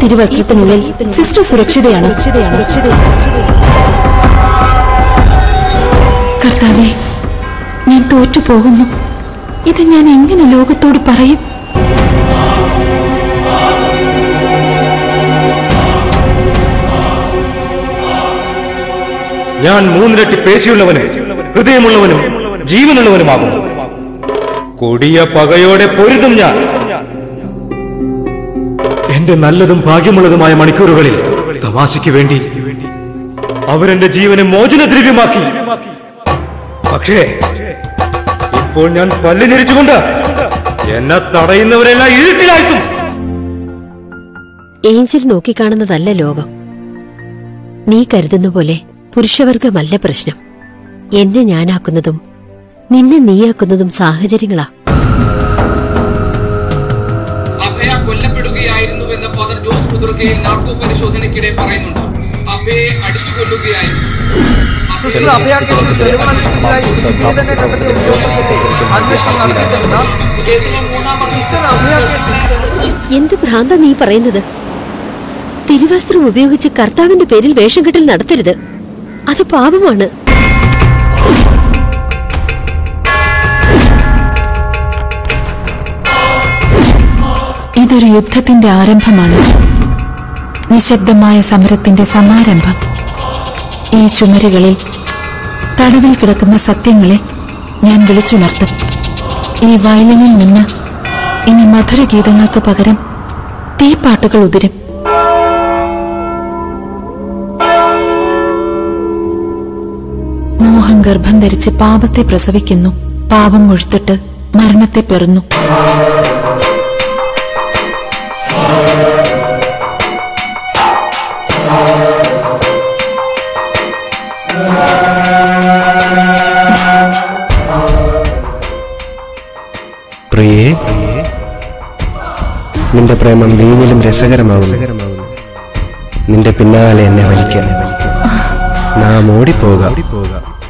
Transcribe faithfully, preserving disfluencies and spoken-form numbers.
തിരുവസ്ത്രത്തിനുള്ളിൽ sister സുരക്ഷിതയാണ്. കർത്താവേ, ഞാൻ തോറ്റുപോകുന്നു. ഇത് ഞാൻ എങ്ങനെ ലോകത്തോട് പറയും? ഞാൻ മൂന്നിരട്ടി പേശിയുള്ളവനും ഹൃദയമുള്ളവനും ജീവനുള്ളവനുമാകുന്നു. കൊടിയ പകയോടെ പൊരുതും ഞാൻ. എന്റെ നല്ലതും ഭാഗ്യമുള്ളതുമായ മണിക്കൂറുകളിൽ തമാശയ്ക്ക് വേണ്ടി അവരെന്റെ ജീവനെ മോചനദ്രവ്യമാക്കി. പക്ഷേ ഇപ്പോൾ ഞാൻ പല്ല് ഞെരിച്ചുകൊണ്ട് എന്നെ തടയുന്നവരെല്ലാം ഇരുട്ടിലാഴ്ത്തും. ഏഞ്ചൽ നോക്കിക്കാണുന്നതല്ല ലോകം. നീ കരുതുന്ന പോലെ പുരുഷവർഗമല്ല പ്രശ്നം. എന്നെ ഞാനാക്കുന്നതും നിന്നെ നീയാക്കുന്നതും സാഹചര്യങ്ങളാ. അഭയ കൊല്ലപ്പെടുകയായിരുന്നുവെന്ന് ഫാദർ ജോസ് പുതുർക്കയിൽ നാർക്കോ പരിശോധനയ്ക്കിടെ പറയുന്നുണ്ട്. അഭയെ അടിച്ചു കൊല്ലുകയായിരുന്നു. എന്ത് ഭ്രാന്ത നീ പറയുന്നത്? തിരുവസ്ത്രം ഉപയോഗിച്ച് കർത്താവിന്റെ പേരിൽ വേഷം കെട്ടൽ നടത്തരുത്. അത് പാപമാണ്. ഇതൊരു യുദ്ധത്തിന്റെ ആരംഭമാണ്. നിശബ്ദമായ സമരത്തിന്റെ സമാരംഭം. ഈ ചുമരുകളിൽ തടവിൽ കിടക്കുന്ന സത്യങ്ങളെ ഞാൻ വിളിച്ചുണർത്തും. ഈ വയലിനിൽ നിന്ന് ഇനി മധുരഗീതങ്ങൾക്ക് പകരം തീപ്പാട്ടുകൾ ഉതിരും. മോഹം ഗർഭം ധരിച്ച് പാപത്തെ പ്രസവിക്കുന്നു. പാപം മുഴുത്തിട്ട് മരണത്തെ പെറുന്നു. പ്രിയേ, നിന്റെ പ്രേമം വീഞ്ഞിലും രസകരമാകുന്നു. നിന്റെ പിന്നാലെ എന്നെ വലിക്കാൻ നാം ഓടിപ്പോകാം.